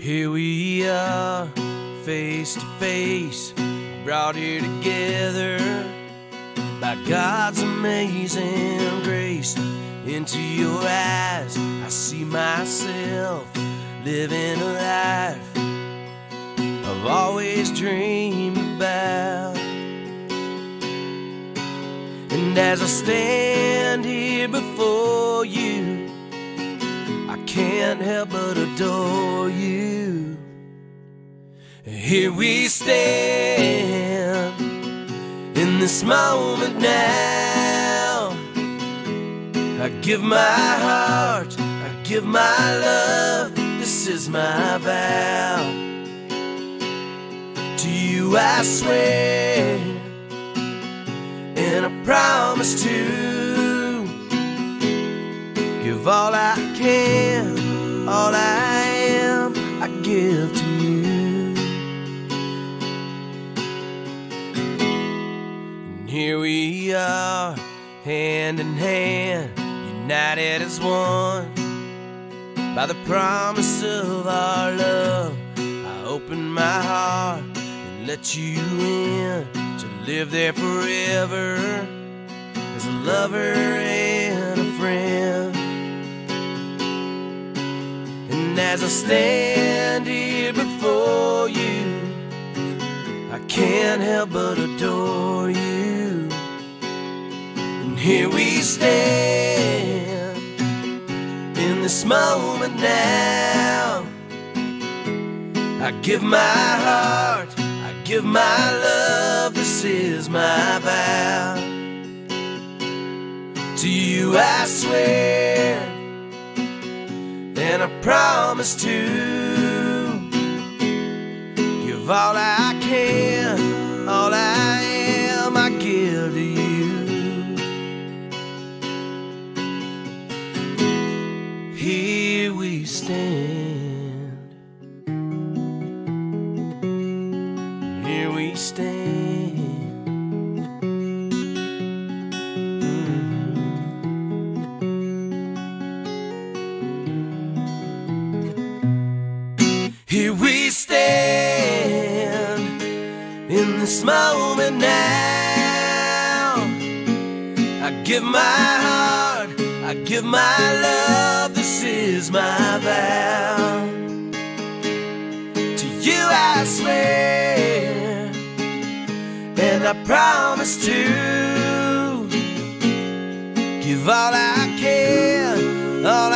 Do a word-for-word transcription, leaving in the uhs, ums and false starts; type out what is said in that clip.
Here we are, face to face, brought here together by God's amazing grace. Into your eyes I see myself living a life I've always dreamed about. And as I stand here before you, I can't help but adore you. Here we stand in this moment now. I give my heart, I give my love, this is my vow. To you I swear, and I promise to give all I can, all I am, I give to you. And here we are, hand in hand, united as one by the promise of our love. I open my heart and let you in to live there forever as a lover and a friend. And as I stand here before you, I can't help but adore you. And here we stand in this moment now. I give my heart, I give my love, this is my vow. To you I swear, and I promise to give all I can, all I am, I give to you. Here we stand, here we stand. Mm-hmm. Here we stand in this moment now. I give my heart, I give my love, this is my vow. To you I swear, and I promise to give all I can, all